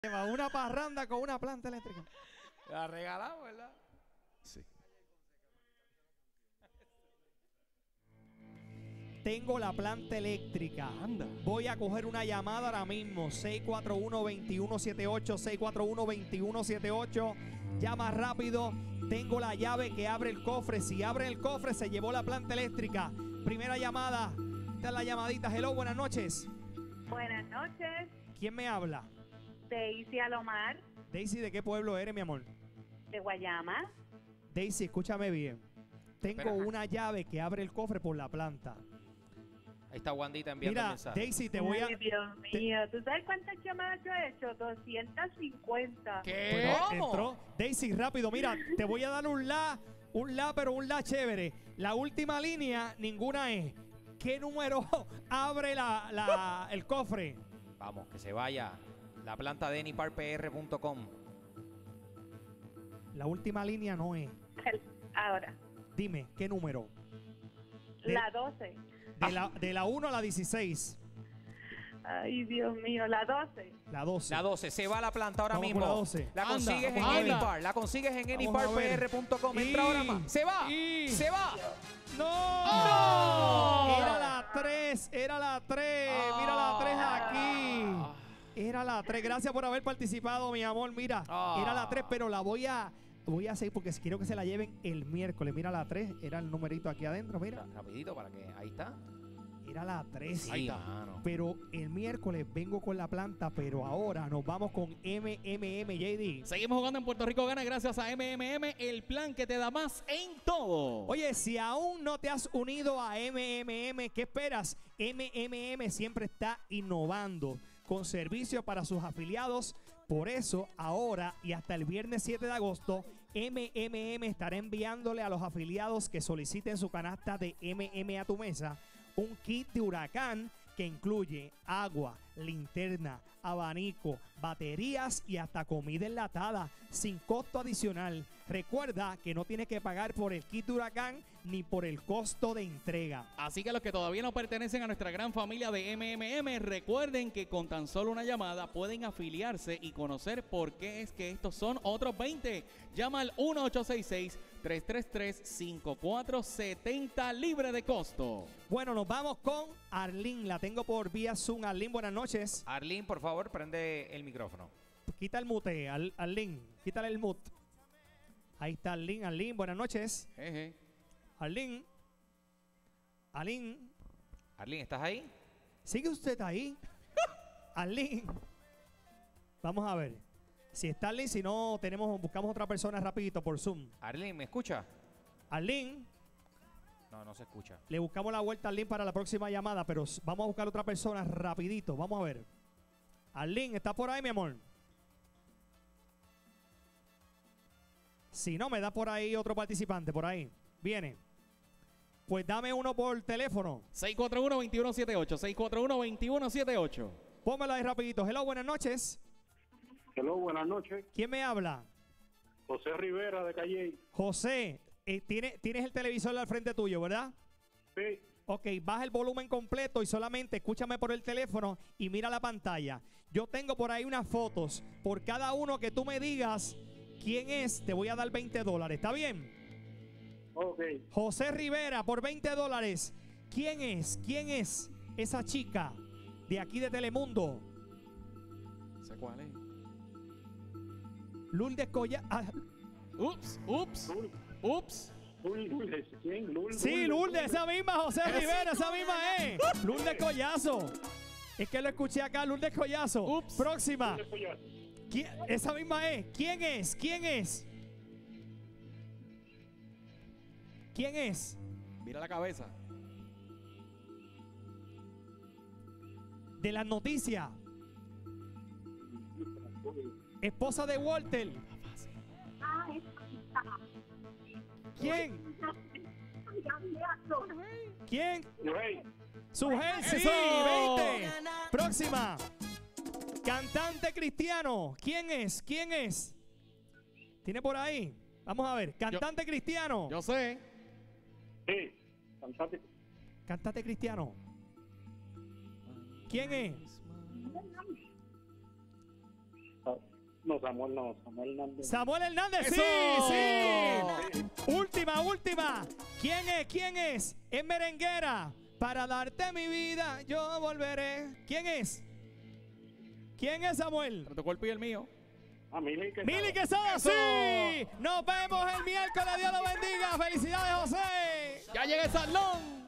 Una parranda con una planta eléctrica. La regalamos, ¿verdad? Sí. Tengo la planta eléctrica. Anda. Voy a coger una llamada ahora mismo. 641-2178. 641-2178. Llama rápido. Tengo la llave que abre el cofre. Si abre el cofre, se llevó la planta eléctrica. Primera llamada. Esta es la llamadita. Hello, buenas noches. Buenas noches. ¿Quién me habla? Daisy Alomar, Daisy, ¿de qué pueblo eres, mi amor? de Guayama. Daisy, escúchame bien. Tengo Espera. una llave que abre el cofre por la planta. Ahí está Wandita enviando Mira, mensaje. Daisy, te voy a... Ay, Dios mío, ¿tú sabes cuántas llamadas yo he hecho? 250. ¿Qué? Bueno, entró. Daisy, rápido, mira, te voy a dar un la, pero un la chévere. La última línea, ninguna es. ¿Qué número abre el cofre? Vamos, que se vaya. La planta de eniparpr.com. La última línea no es. Ahora, Dime, ¿qué número? la 12. De la 1 a la 16. Ay, Dios mío, la 12. La 12. La 12. Se va a la planta ahora Vamos mismo. con la 12. La Anda, consigues en vamos a ver. Enipar. La consigues en Vamos a ver. eniparpr.com. Entra Y- ahora más. Se va. y- Se va. ¡No! ¡No! Era la 3, era la 3. Mira la 3 aquí. Era la 3. Gracias por haber participado, mi amor. Mira, era la 3, pero la voy a hacer porque quiero que se la lleven el miércoles. Mira la 3, era el numerito aquí adentro, mira. Rapidito para que. Ahí está. Era la 3. Sí, mano. Pero el miércoles vengo con la planta, pero ahora nos vamos con MMM, JD. Seguimos jugando en Puerto Rico Gana gracias a MMM, el plan que te da más en todo. Oye, si aún no te has unido a MMM, ¿qué esperas? MMM siempre está innovando con servicios para sus afiliados. Por eso, ahora y hasta el viernes 7 de agosto, MMM estará enviándole a los afiliados que soliciten su canasta de MM a tu mesa un kit de huracán que incluye agua, linterna, abanico, baterías y hasta comida enlatada sin costo adicional. Recuerda que no tienes que pagar por el kit de huracán ni por el costo de entrega. Así que los que todavía no pertenecen a nuestra gran familia de MMM, recuerden que con tan solo una llamada pueden afiliarse y conocer por qué es que estos son otros 20. Llama al 1-866-333-5470 libre de costo. Bueno, nos vamos con Arlene. La tengo por vía Zoom. Arlene, buenas noches. Arlene, por favor, prende el micrófono. Quita el mute, Arlene. Quítale el mute. Ahí está Arlene. Arlene, buenas noches. Jeje. Arlene. Arlene. Arlene, ¿estás ahí? ¿Sigue usted ahí? Arlene. Vamos a ver. Si está Arlene, si no, buscamos otra persona rapidito por Zoom. Arlene, ¿me escucha? Arlene. No, no se escucha. Le buscamos la vuelta a Arlene para la próxima llamada, pero vamos a buscar otra persona rapidito. Vamos a ver. Arlene, ¿está por ahí, mi amor? Si no, me da por ahí otro participante, por ahí. Viene. Pues dame uno por teléfono. 641-2178, 641-2178. Pónmelo ahí rapidito. Hello, buenas noches. Hello, buenas noches. ¿Quién me habla? José Rivera de Calle. José, tienes el televisor al frente tuyo, ¿verdad? Sí, Ok, baja el volumen completo y solamente escúchame por el teléfono y mira la pantalla. Yo tengo por ahí unas fotos. Por cada uno que tú me digas quién es, te voy a dar $20. ¿Está bien? ok. José Rivera, por $20. ¿Quién es? ¿Quién es esa chica de aquí de Telemundo? ¿Sé cuál es? Lourdes Colla. Ups. Lourdes, ¿quién? Sí, Lourdes, esa misma, José Rivera, esa misma es. Lourdes Collazo. Es que lo escuché acá, Lourdes Collazo. Ups. Próxima. Esa misma es. ¿Quién es? ¿Quién es? ¿Quién es? Mira la cabeza. De las noticias. Esposa de Walter. ¿Quién? ¿Quién? Sujel, sí, 20. Próxima. Cantante cristiano. ¿Quién es? ¿Quién es? ¿Tiene por ahí? Vamos a ver. Cantante cristiano. Yo sé. Sí, cantante. Cantante cristiano. ¿Quién es? No, Samuel Hernández. Samuel Hernández, sí, ¡Eso! sí. Última. ¿Quién es? Es merenguera. Para darte mi vida, yo volveré. ¿Quién es? ¿Quién es, Samuel? Entre tu cuerpo y el mío. Mili Quesada. Mili Quesada, ¡Eso! sí. Nos vemos el miércoles. Dios lo bendiga. Felicidades, José. Ya llega el salón.